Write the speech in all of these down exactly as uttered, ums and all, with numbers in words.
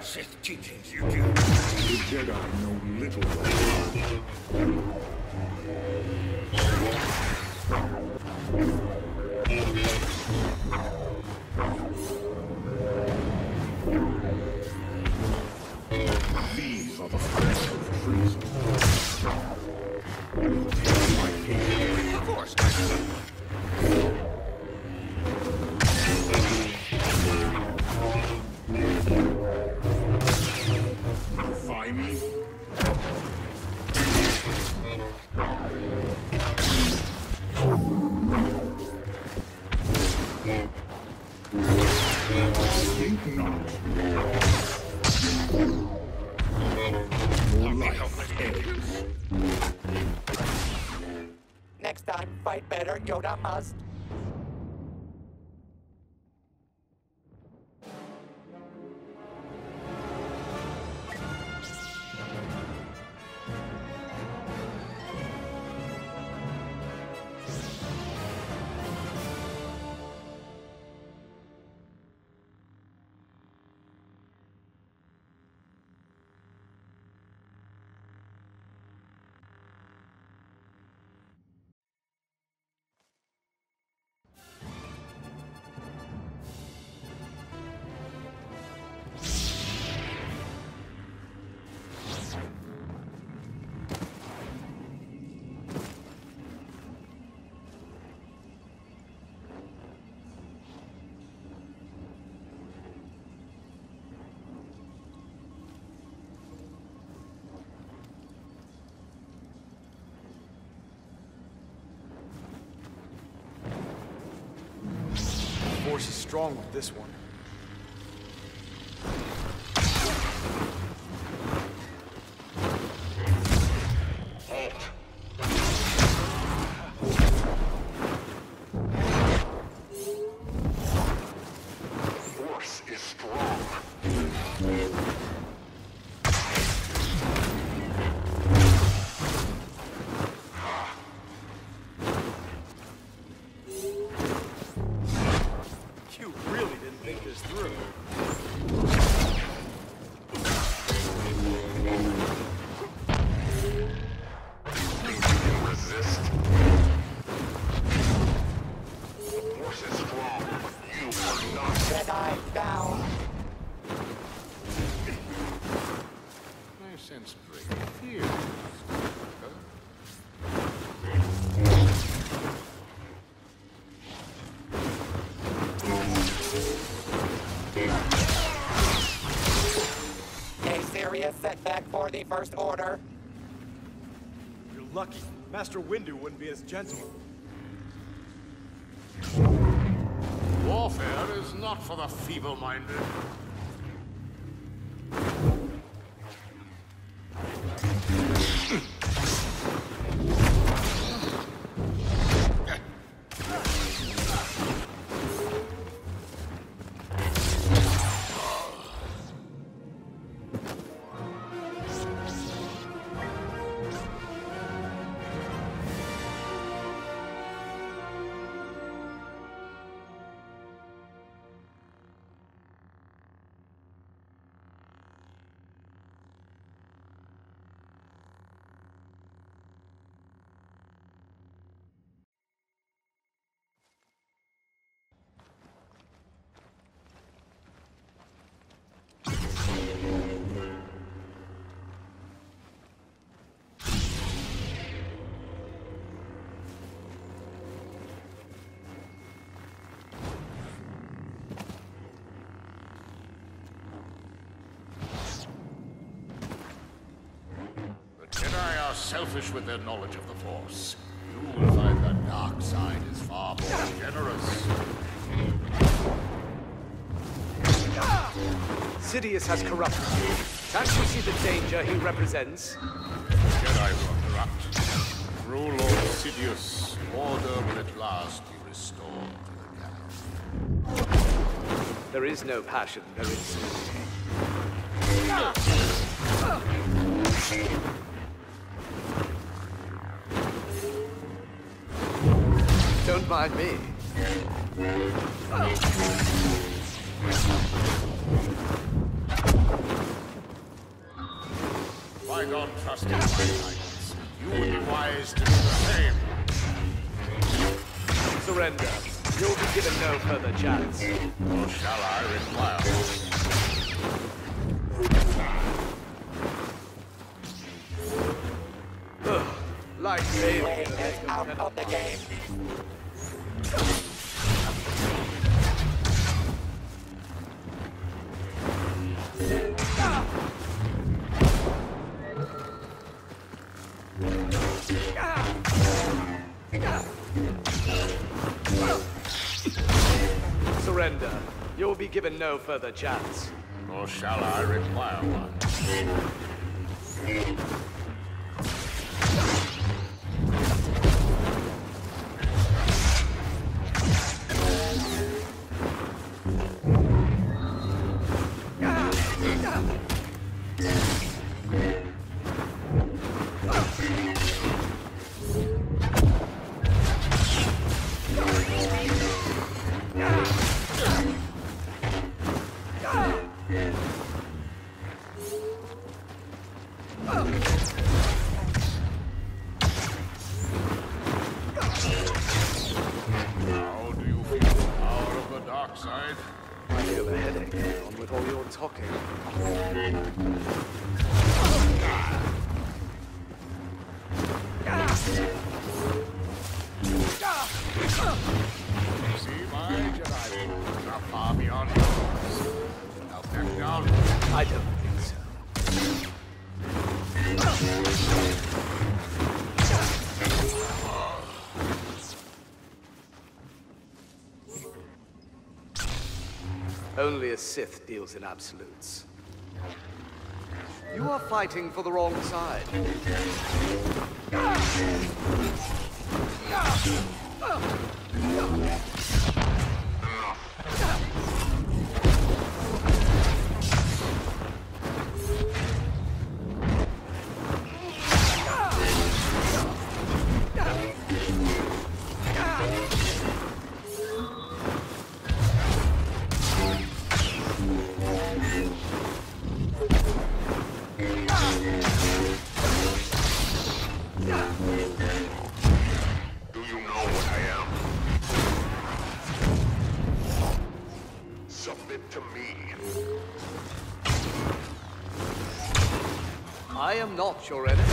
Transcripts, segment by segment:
Sith teachings you do. The Jedi know little of These are the threats of treason. Of course. Defy me? Think not. More life ends. Next time, fight better, Yoda must. The Force is strong with this one. Force is strong. You really didn't think this through. Think you can resist? The Force is strong. You are not. Jedi down. I sense great fear. A serious setback for the First Order. You're lucky. Master Windu wouldn't be as gentle. Warfare is not for the feeble-minded. Selfish with their knowledge of the Force. You will find the dark side is far more generous. Sidious has corrupted you. Can't you see the danger he represents? Jedi were corrupt. Through Lord Sidious, order will at last be restored to the galaxy. There is no passion, there is. Don't mind me. I don't trust in my guidance. You would be wise to do the same. Surrender. You'll be given no further chance. Or shall I require one? Like Wayne David. is out of the game. Surrender. You'll be given no further chance. Or shall I require one? How do you feel the power of the dark side? I feel a headache on with all your talking. See, my Jedi moves are far beyond yours. Now back down. I don't think so. Only a Sith deals in absolutes. You are fighting for the wrong side. Do you know what I am? Submit to me. I am not your enemy.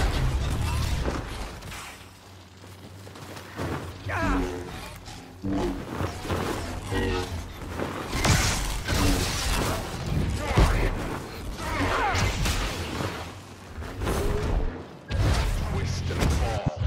Twist and fall.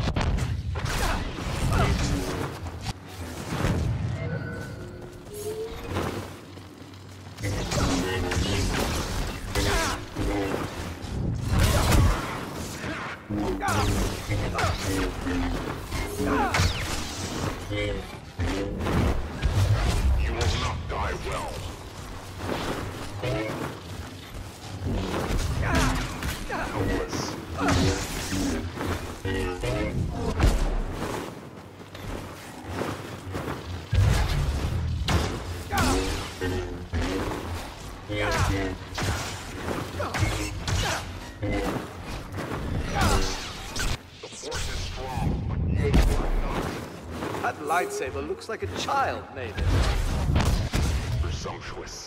You will not die well. Helpless. The force is strong, but you are not. That lightsaber looks like a child made it. Presumptuous.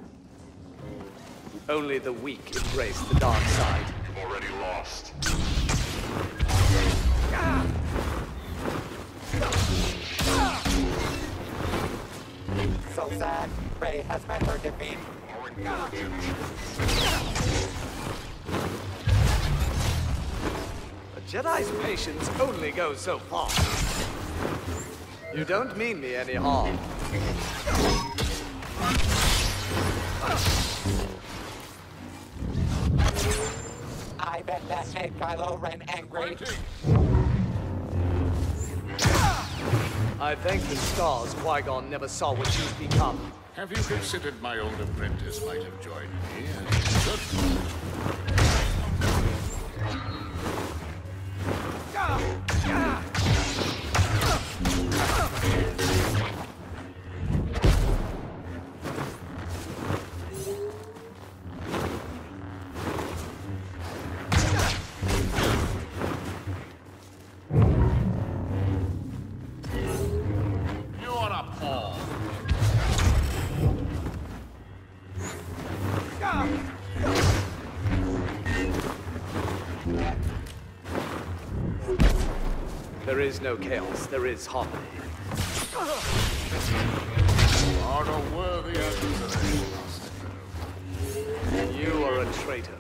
Only the weak embrace the dark side. You've already lost. so sad. Rey has met her defeat. A Jedi's patience only goes so far. You don't mean me any harm. I bet that made Kylo Ren angry. I thank the stars Qui-Gon never saw what she's become. Have you considered my old apprentice might have joined me? And should... You're a paw. There is no chaos, there is harmony. You are a worthy adversary, Master. You are a traitor.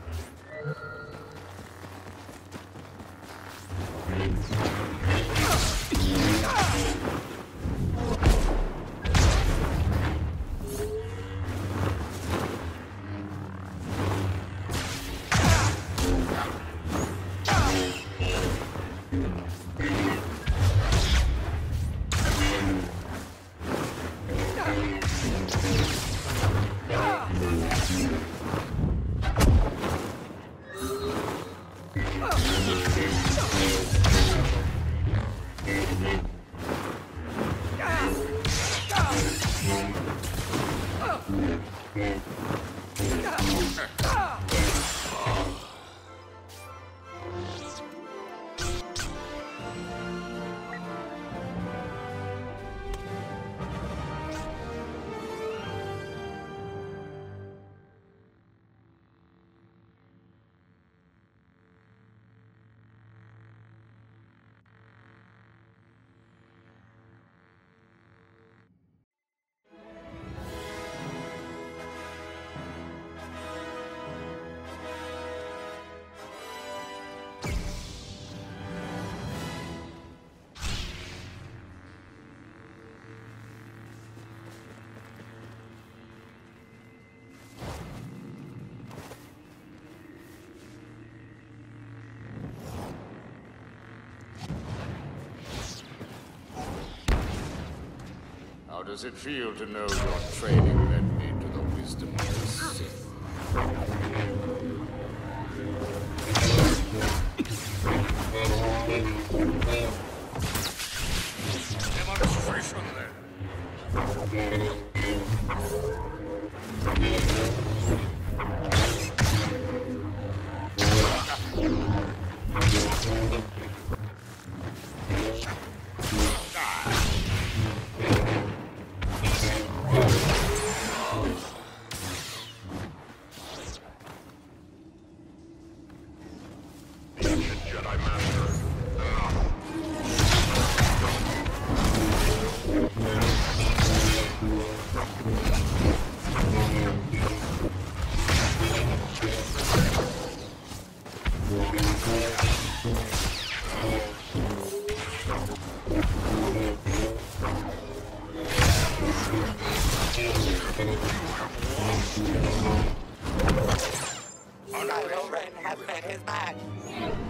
How does it feel to know your training led me to the wisdom of the Sith? Demonstration, then. Jedi Master. Kylo Ren has met his match.